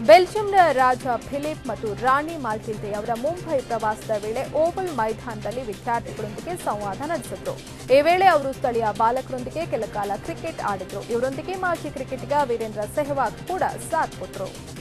ಬೆಲ್ಜಿಯಂನ ರಾಜ Philip ಮತ್ತು ರಾಣಿ ಮಾಲ್ಟಿಲ್ಡೆ ಅವರ ಮುಂಬೈ ಪ್ರವಾಸದ ವೇಳೆ ಓವಲ್ ಮೈದಾನದಲ್ಲಿ ವಿದ್ಯಾರ್ಥಿಗಳೊಂದಿಗೆ ಸಂವಾದ ನಡೆಸಿದ್ರು. ಈ ವೇಳೆ ಅವರು ಸ್ಥಳೀಯ ಬಾಲಕರೊಂದಿಗೆ ಕೆಲ ಕಾಲ ಕ್ರಿಕೆಟ್ ಆಡಿದ್ರು. ಇವರೊಂದಿಗೆ ಮಾಜಿ ಕ್ರಿಕೆಟಿಗ ವೀರೇಂದ್ರ ಸೆಹ್ವಾಗ್ ಕೂಡ ಸಾಥ್ ಕೊಟ್ಟರು.